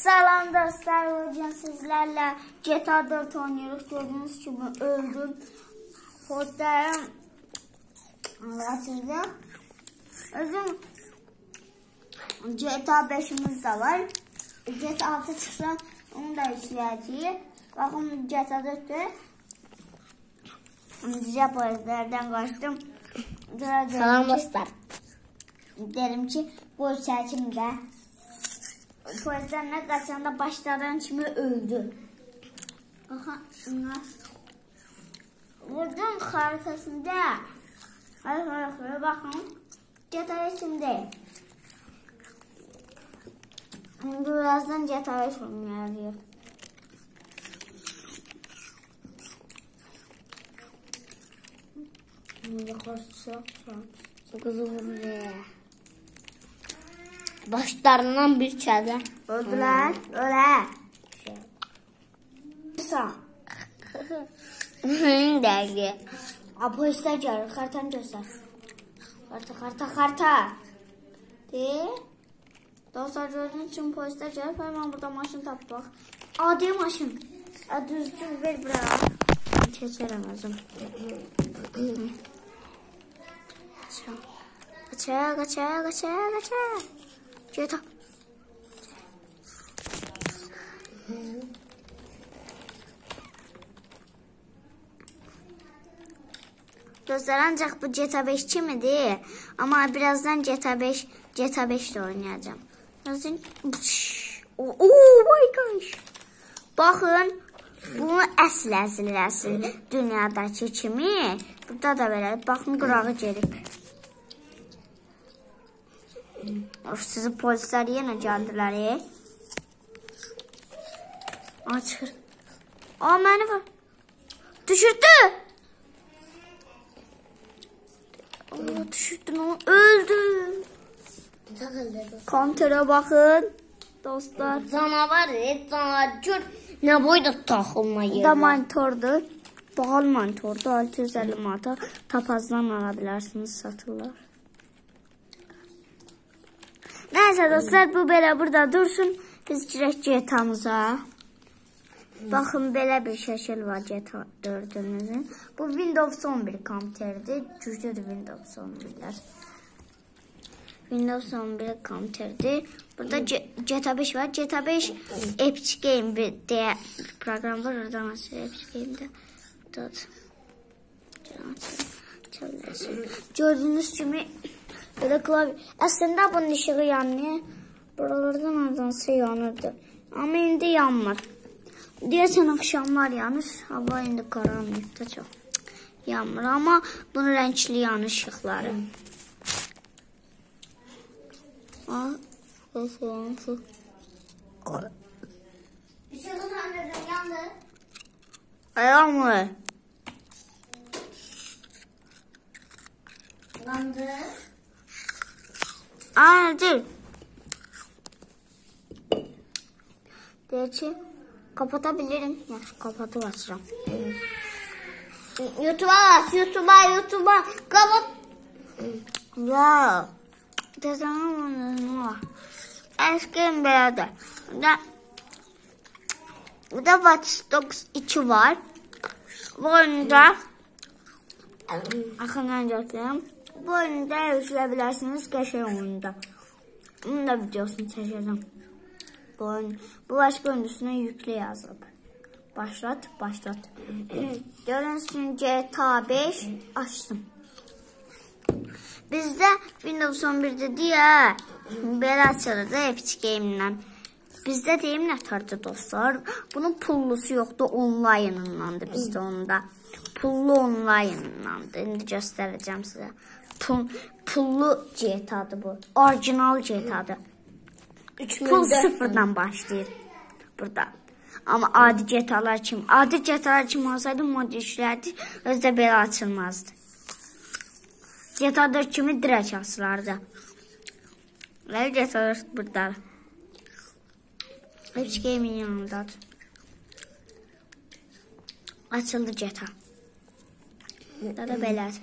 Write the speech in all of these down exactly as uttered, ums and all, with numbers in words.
Salam dostlar, bugün sizlerle G T A dört oynuyoruz. Gördüğünüz gibi öldüm. Kodlarım açıldı. Özüm G T A beşimiz de var. G T A altı çıksa onu da işleyeceğiz. Bakın G T A dört'te Japonlardan kaçtım. Salam dostlar. Derim ki bu seçimde polislerle kaçanda başladan kimi öldü. Aha, vurdum haritasında. Hayır hayır hayır bakın. G T A şimdi. Birazdan G T A oynayacağız. Ne korksa kızı vuruyor. Başlarından bir çələ. Öldüler, öyle. Sağ. Dəqiq. A polisler gelir, kartanı göster. Karta, karta, karta. De. Dostlar gördüğünüz için polisler gelir. Hemen burada maşın tapdıq. Adi maşın. A, düzgün ver bura. Keçərəm özüm. Kaça, kaça, kaça, kaça. G T A. Dostlar ancak bu G T A beş kimidir. Ama birazdan G T A beş G T A beş de oynayacağım. Birazdan... Oh my gosh. Bakın. Bu əsl əsl əsl dünyadakı kimi. Burada da belə. Baxın qırağı gerik. Of, sizi polisler yine geldiler ya. Açır. Aa, məni var. Düşürdü. Aa, düşürdü. Öldü. Kontere bakın. Dostlar. Canavar, canavar gör. Ne boyda taxılmayı. Da mantordur. Bağlı mantordur. altı yüz əlli manata tapazdan alabilirsiniz, satırlar. Neyse dostlar, bu belə burada dursun. Biz girək G T A-mıza. Bakın belə bir şəkil var G T A dördümüzün. Bu Windows on bir kompüterdir. Güclüdür Windows on birlər. Windows on bir kompüterdir. Burada G T A beş var. G T A beş Epic Game diye program var. Oradan açıyor Epic Game'de. Tut. Gördüğünüz gibi böyle klavye. Aslında bunun ışığı yanıyor. Buralardan nedense yanırdı. Ama indi yanmır. Deyəsən akşamlar yanır. Hava indi karanlıqda çox yanmır. Ama bunun renkli yanır ışıqları. Aa, fı fı fı. Işığı söndürdüm, yandı. Yanmır. Yandı. Aa, değil. Deyək ki, kapatabilirim. Yaxşı, kapatıb açıram. YouTube'a bas, YouTube'a, YouTube'a. Kapat. Ya. Desene var. Eskiden belədir. Bir de Watch Dogs iki var. Bu oyunda arkadan götüreyim. Bu oyunda erişilebilirsiniz qəşəng oyunda. Bunun da videosunu çəkəcəm. Bu oyun, bu başka oyun üstüne yükle yazılıb. Başlat, başlat. Gördüğünüz için G T A beş açtım. Bizde Windows on bir'de diye belə açılır da Epic Game'den. Bizde deyim ne tardı dostlar. Bunun pullusu yoktu, online'ındandı bizde onda. Pullu online'ındandı. Şimdi göstereceğim size. Pul, pullu G T A'dı bu. Orijinal G T A'dı. Pul sıfırdan başlayır burada. Ama adi G T A'lar kim? Adi G T A'lar kim olsaydı mod işlerdi. Özde belə açılmazdı. G T A dört kimi direkt asılardı. Ve G T A dört burada. Epic Game'in yanındadır. Açıldı G T A. Burada da belədir.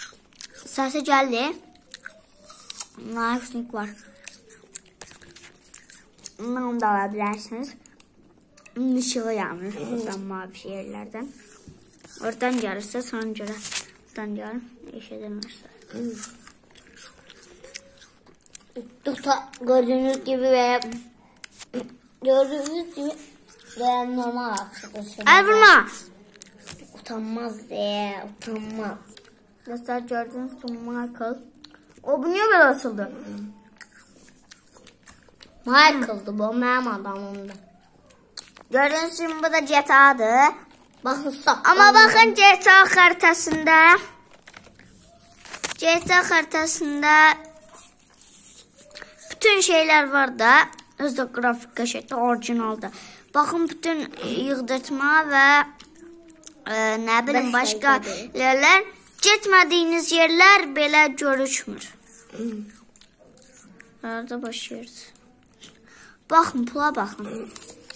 Səsi gəldi. Naiflik var. Bunu da alabilirsiniz. Işığı yanır. Buradan mavi yerlerden. Oradan gelirse sonra göre. Oradan gelin. Eşedemezler. Gördüğünüz gibi ve gördüğünüz gibi ve normal açılır. Ay vurma. Utanmaz diye utanmaz. Mesela gördüğünüz gibi Michael. O bu niye böyle açıldı? Michael'dı bu benim adamımdı. Gördüğünüz gibi bu da G T A'dı. Bakın saklandı. Ama bakın G T A haritasında G T A haritasında bütün şeyler var da özde grafik kaşette orijinalda. Bakın bütün yığdırtma ve e, ne bileyim başka yerler gitmediğiniz yerler belə görüşmür. Nerede başlıyoruz? Bakın pula bakın.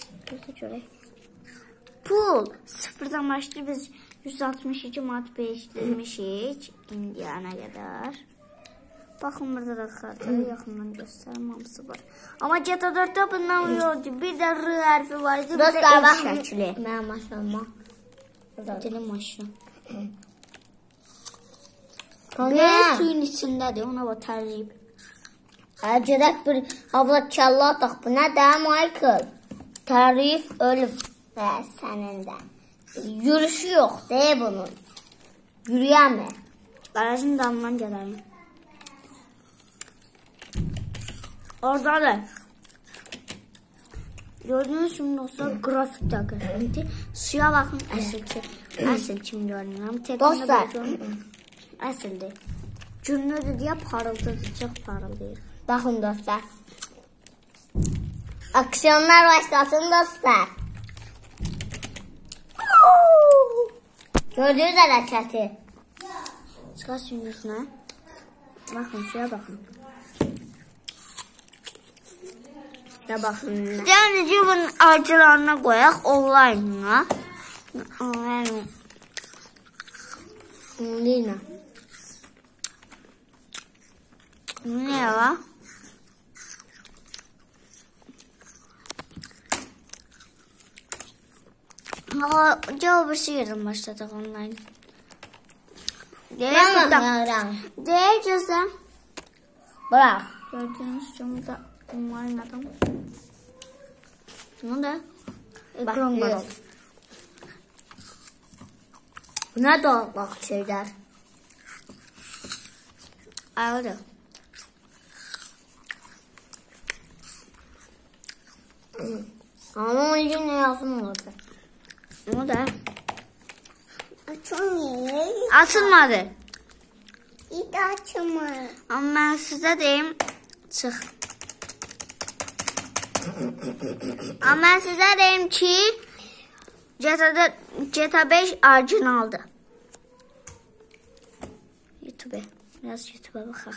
Pul sıfırdan başlayıp biz yüz altmış iki manat değiştirmişik indiyana kadar. Bakın burada da kartları yakından göstereyim, hamısı var. Ama G T A dört'te bundan yoktu. Bir de R harfi vardı. Bir de ev şəkli. Benim maşallah. Dilim maşallah. Sonra suyun içindədir, ona bak tərcib. Acıdak bir havla çalla ataq. Bu ne de Michael? Tarif ölüp ve senin de. Yürüyüşü yok değil bunun. Yürüyemez. Garajın damından gələrim. Orada da. Gördüğünüz gibi dostlar grafik de grafik. Suya bakın əsl ki. Əsl kim görünüyor. Dostlar. Əsl değil. Cürnüdür diye parıldadır. Çok parıldayır. Bakın dostlar. Aksiyonlar başlasın dostlar. Gördüğünüz hareketi. Çıkar suyun üstüne. Bakın suya bakın. Da bakın. Yani bunun acılarına koyak online'ına. Online. Lina. Ne var? Ama cevap bir şey yerden başladık online. Değil buradan. Değil cüzdan. Bırak. Gördüğünüz gibi da online adam. Bunu da ekran var. Bu ne doğal şeyler? Ayrı. Ama yine yazım orada. Bunu da Açılmıyor. açılmadı. Hiç açılmıyor. Ama ben size deyim çık. Ama ben size deyim ki G T A'da G T A beş orijinaldı. YouTube. Biraz YouTube'a bakalım.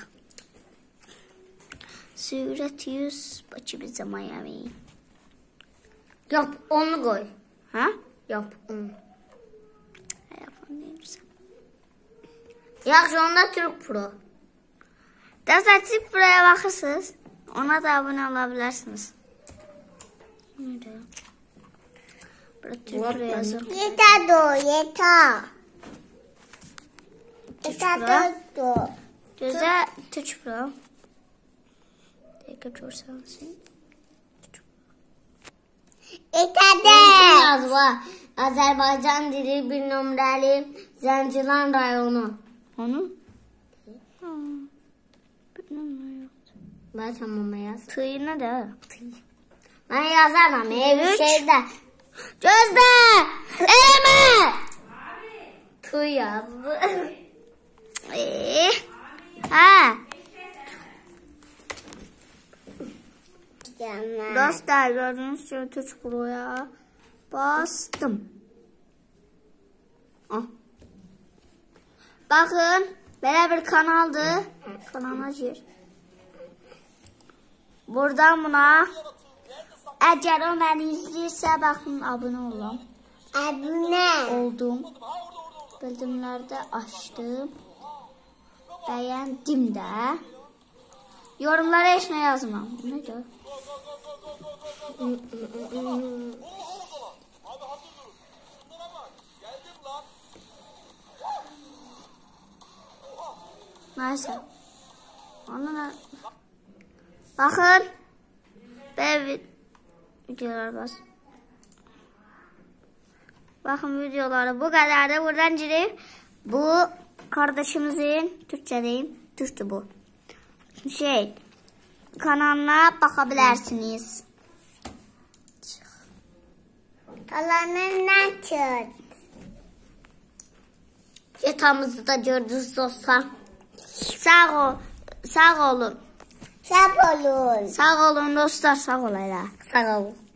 Sürət yüz Bakı bize Miami. Yap onu koy. Ha? Yap onu. Yapalım değil misin? Yaxşı onda Türk Pro. Destek buraya bakırsınız. Ona da abone olabilirsiniz. Nerede? Burada Türk Pro yazın. Yeter do yeter. Yeter do. Güzel Türk Pro. Tekrar görsensin. Yeter de. Yazma. Azerbaycan dili bir numaralı Zəncilan rayonu. Onu? Ha. Bilmem. Ben tamam yaz. Tığına da. Ben yazarım ev Üç. şeyde. Gözde! Elime! Tu yazdı. Ee, ha. Dostlar gördüğünüz gibi Türk Pro'ya bastım. Ah. Bakın böyle bir kanaldı. Kanala gir. Buradan buna eğer o beni izləyirsə bakın abone olun. Abone. Oldum. Bildirimlerde açtım. Beğendim de. Yorumlara hiç ne yazmam. Ne diyor? Neyse. Onlara bakın. Ben videolar bas. Bakın videoları bu kadar da buradan girip bu kardeşimizin Türkçedeyim. Türkçe bu. Şey kanalına bakabilirsiniz. Kalanın çıt. Yatağımızı da gördünüz dostlar. Sağ ol. Sağ olun. Sağ olun. Sağ olun dostlar. Sağ olaylar. Sağ olun.